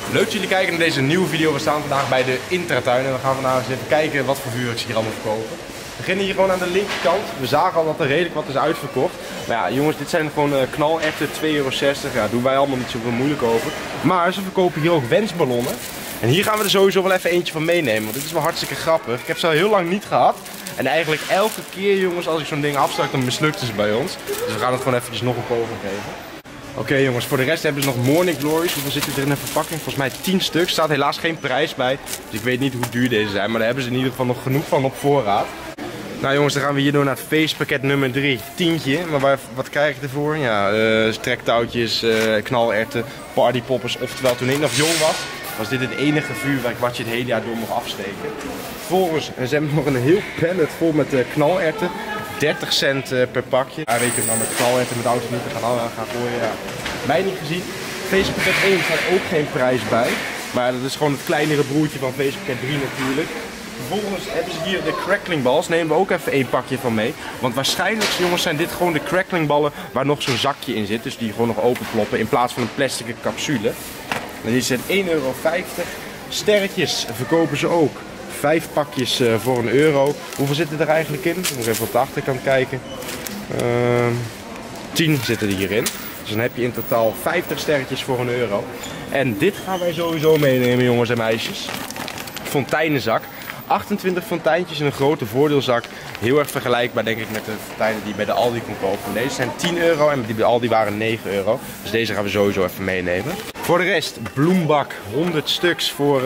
Leuk dat jullie kijken naar deze nieuwe video. We staan vandaag bij de Intratuin en we gaan vandaag eens even kijken wat voor vuur ik hier allemaal verkopen. We beginnen hier gewoon aan de linkerkant. We zagen al dat er redelijk wat is uitverkocht. Maar ja jongens, dit zijn gewoon knalerten, €2,60. Ja, doen wij allemaal niet zoveel moeilijk over. Maar ze verkopen hier ook wensballonnen. En hier gaan we er sowieso wel even eentje van meenemen, want dit is wel hartstikke grappig. Ik heb ze al heel lang niet gehad. En eigenlijk elke keer jongens, als ik zo'n ding afstak, dan mislukt ze bij ons. Dus we gaan het gewoon eventjes nog een poging geven. Oké jongens, voor de rest hebben ze nog Morning Glories. Hoeveel zitten er in een verpakking? Volgens mij 10 stuks. Er staat helaas geen prijs bij. Dus ik weet niet hoe duur deze zijn. Maar daar hebben ze in ieder geval nog genoeg van op voorraad. Nou jongens, dan gaan we hier door naar het feestpakket nummer 3. Tientje. Maar wat krijg ik ervoor? Ja, strektouwtjes, knalerten, partypoppers. Oftewel, toen ik nog jong was dit het enige vuurwerk wat je het hele jaar door mocht afsteken. Vervolgens, ze hebben nog een heel pallet vol met knalerten. 30 cent per pakje. Ja, weet je, nou met knalerten met auto's niet te gaan gooien. Ja. Mij niet gezien. Feestpakket 1 staat ook geen prijs bij. Maar dat is gewoon het kleinere broertje van feestpakket 3 natuurlijk. Vervolgens hebben ze hier de cracklingballs. Nemen we ook even één pakje van mee. Want waarschijnlijk jongens zijn dit gewoon de cracklingballen waar nog zo'n zakje in zit. Dus die gewoon nog openploppen in plaats van een plastic capsule. En die zijn €1,50. Sterretjes verkopen ze ook. 5 pakjes voor €1. Hoeveel zitten er eigenlijk in? Ik moet even op de achterkant kijken. 10 zitten er hierin. Dus dan heb je in totaal 50 sterretjes voor €1. En dit gaan wij sowieso meenemen jongens en meisjes. Fonteinenzak. 28 fonteintjes in een grote voordeelzak. Heel erg vergelijkbaar denk ik met de fonteinen die je bij de Aldi kon kopen. Deze zijn €10 en die bij Aldi waren €9. Dus deze gaan we sowieso even meenemen. Voor de rest, bloembak. 100 stuks voor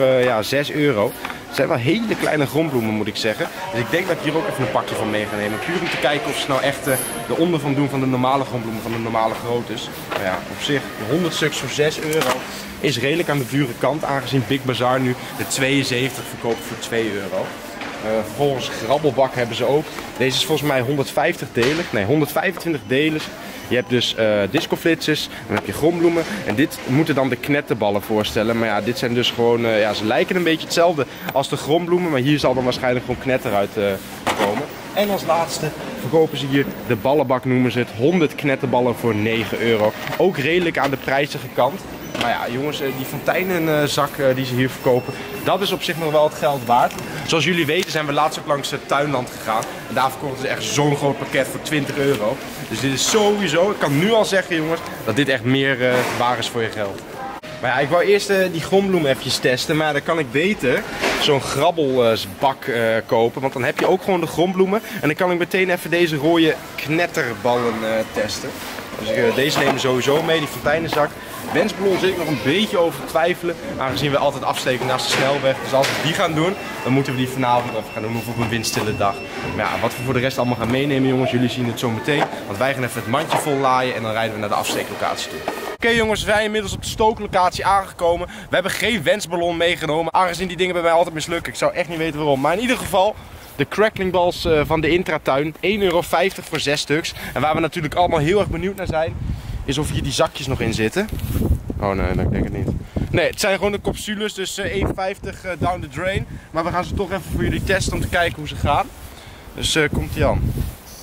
€6. Het zijn wel hele kleine grondbloemen moet ik zeggen. Dus ik denk dat ik hier ook even een pakje van mee ga nemen. Puur om te kijken of ze nou echt de onder van doen van de normale grondbloemen, van de normale groottes. Maar ja, op zich 100 stuks voor €6 is redelijk aan de dure kant. Aangezien Big Bazaar nu de 72 verkoopt voor €2. Vervolgens grabbelbak hebben ze ook. Deze is volgens mij 150 delig. Nee, 125 delig. Je hebt dus discoflitsers, dan heb je grondbloemen en dit moeten dan de knetterballen voorstellen. Maar ja, dit zijn dus gewoon, ja, ze lijken een beetje hetzelfde als de grondbloemen, maar hier zal dan waarschijnlijk gewoon knetter uit komen. En als laatste verkopen ze hier de ballenbak, noemen ze het. 100 knetterballen voor €9. Ook redelijk aan de prijzige kant. Maar ja jongens, die fonteinenzak die ze hier verkopen, dat is op zich nog wel het geld waard. Zoals jullie weten zijn we laatst ook langs het Tuinland gegaan. En daar verkochten ze echt zo'n groot pakket voor €20. Dus dit is sowieso, ik kan nu al zeggen jongens, dat dit echt meer waar is voor je geld. Maar ja, ik wou eerst die grondbloem eventjes testen, maar dan kan ik beter zo'n grabbelbak kopen. Want dan heb je ook gewoon de grondbloemen. En dan kan ik meteen even deze rode knetterballen testen. Dus deze nemen we sowieso mee, die fonteinenzak. Wensballon zit ik nog een beetje over te twijfelen, aangezien we altijd afsteken naast de snelweg. Dus als we die gaan doen, dan moeten we die vanavond even gaan doen of op een windstille dag. Maar ja, wat we voor de rest allemaal gaan meenemen jongens, jullie zien het zo meteen. Want wij gaan even het mandje vol laaien en dan rijden we naar de afsteeklocatie toe. Oké jongens, we zijn inmiddels op de stooklocatie aangekomen. We hebben geen wensballon meegenomen, aangezien die dingen bij mij altijd mislukken. Ik zou echt niet weten waarom, maar in ieder geval de cracklingballs van de Intratuin. €1,50 voor 6 stuks. En waar we natuurlijk allemaal heel erg benieuwd naar zijn, is of hier die zakjes nog in zitten. Oh nee, ik denk het niet. Nee, het zijn gewoon de capsules, dus €1,50 down the drain. Maar we gaan ze toch even voor jullie testen om te kijken hoe ze gaan. Dus komt ie aan.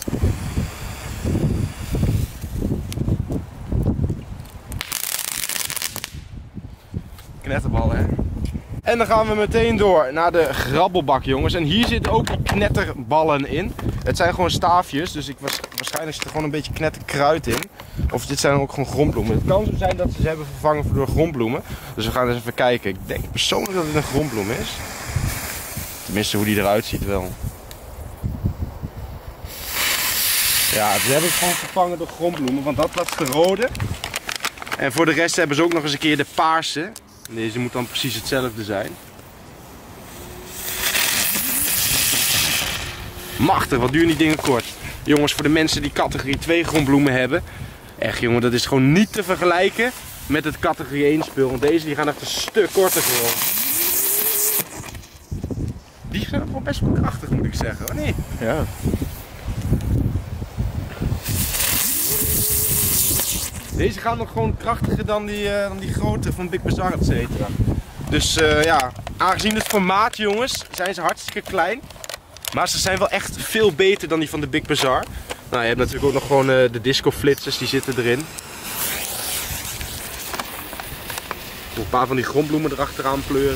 Knetterballen hè. En dan gaan we meteen door naar de grabbelbak jongens. En hier zitten ook die knetterballen in. Het zijn gewoon staafjes, dus waarschijnlijk zit er gewoon een beetje knetterkruid in. Of dit zijn ook gewoon grondbloemen. Het kan zo zijn dat ze hebben vervangen door grondbloemen. Dus we gaan eens even kijken. Ik denk persoonlijk dat het een grondbloem is. Tenminste hoe die eruit ziet wel. Ja, ze hebben het gewoon vervangen door grondbloemen, want dat was de rode. En voor de rest hebben ze ook nog eens een keer de paarse. Deze moet dan precies hetzelfde zijn. Machtig, wat duren die dingen kort. Jongens, voor de mensen die categorie 2 grondbloemen hebben. Echt jongen, dat is gewoon niet te vergelijken met het categorie 1 spul. Want deze die gaan echt een stuk korter gewoon. Die zijn gewoon best wel krachtig moet ik zeggen, of niet? Ja. Deze gaan nog gewoon krachtiger dan die grote van Big Bazaar et cetera. Dus ja, aangezien het formaat jongens, zijn ze hartstikke klein. Maar ze zijn wel echt veel beter dan die van de Big Bazaar. Nou, je hebt natuurlijk ook nog gewoon de disco flitsers, die zitten erin. Een paar van die grondbloemen erachteraan pleuren.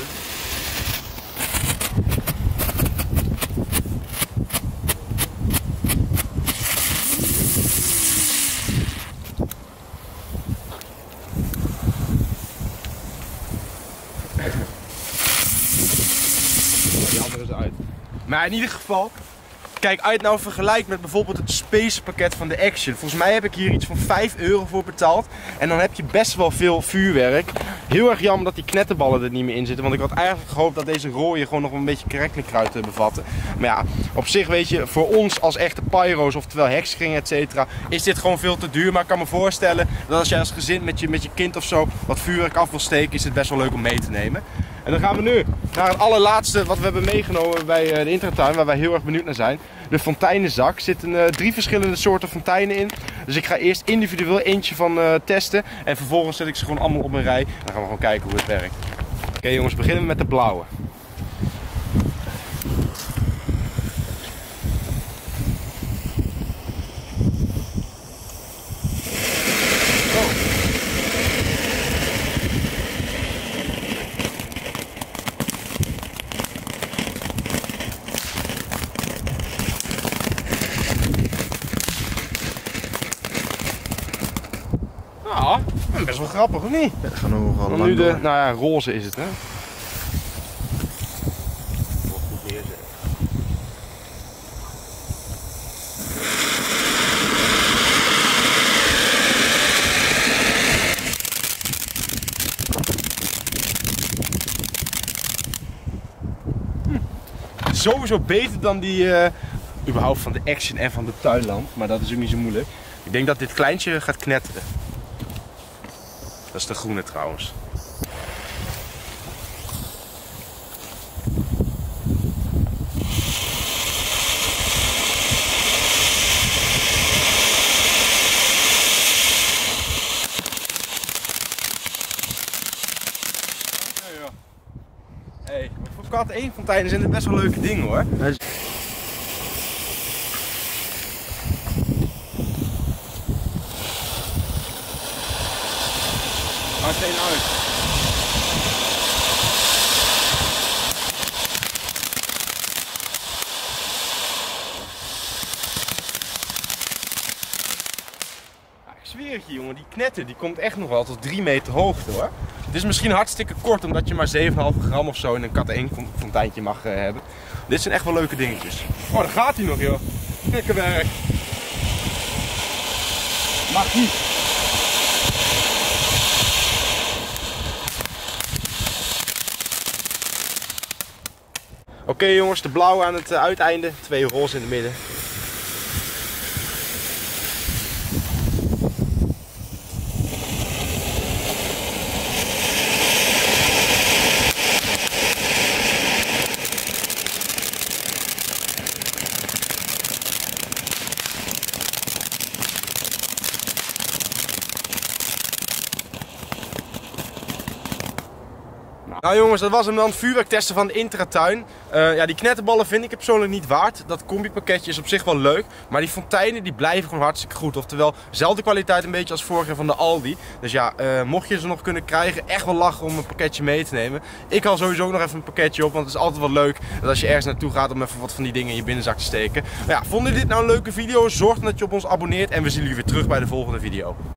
Die andere is uit. Maar in ieder geval, kijk uit nou vergelijk met bijvoorbeeld het Space pakket van de Action. Volgens mij heb ik hier iets van 5 euro voor betaald. En dan heb je best wel veel vuurwerk. Heel erg jammer dat die knetterballen er niet meer in zitten. Want ik had eigenlijk gehoopt dat deze rode gewoon nog een beetje krekkenkruid bevatten. Maar ja, op zich weet je, voor ons als echte pyro's, oftewel hekskringen etc. is dit gewoon veel te duur. Maar ik kan me voorstellen dat als jij als gezin met je kind of zo wat vuurwerk af wil steken, is het best wel leuk om mee te nemen. En dan gaan we nu naar het allerlaatste wat we hebben meegenomen bij de intratuin, waar wij heel erg benieuwd naar zijn. De fonteinenzak. Er zitten 3 verschillende soorten fonteinen in. Dus ik ga eerst individueel eentje van testen. En vervolgens zet ik ze gewoon allemaal op een rij. En dan gaan we gewoon kijken hoe het werkt. Oké jongens, beginnen we met de blauwe. Ja, best wel grappig, of niet? Ja, gaan we nogal lang nu de, door. nou ja, roze is het, hè? Sowieso beter dan die, überhaupt van de Action en van de tuinlamp, maar dat is ook niet zo moeilijk. Ik denk dat dit kleintje gaat knetteren. Dat is de groene trouwens. Hey, voor kat 1 fonteinen zijn er best wel leuke dingen hoor. Maakt één uit. Ja, ik zweer het je jongen, die knetter die komt echt nog wel tot 3 meter hoogte hoor. Het is misschien hartstikke kort omdat je maar 7,5 gram of zo in een kat 1 fonteintje mag hebben. Dit zijn echt wel leuke dingetjes. Oh, daar gaat hij nog joh. Lekker werk. Mag niet. Oké jongens, de blauwe aan het uiteinde, 2 roze in het midden. Nou jongens, dat was hem dan, vuurwerk testen van de intratuin. Ja, die knetterballen vind ik het persoonlijk niet waard. Dat combi-pakketje is op zich wel leuk, maar die fonteinen die blijven gewoon hartstikke goed. Oftewel, dezelfde kwaliteit een beetje als vorig jaar van de Aldi. Dus ja, mocht je ze nog kunnen krijgen, echt wel lachen om een pakketje mee te nemen. Ik haal sowieso ook nog even een pakketje op, want het is altijd wel leuk dat als je ergens naartoe gaat om even wat van die dingen in je binnenzak te steken. Maar ja, vonden jullie dit nou een leuke video? Zorg dan dat je op ons abonneert en we zien jullie weer terug bij de volgende video.